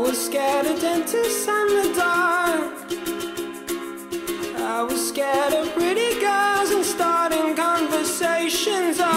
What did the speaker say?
was scared of dentists and the dark. I was scared of pretty girls and starting conversations.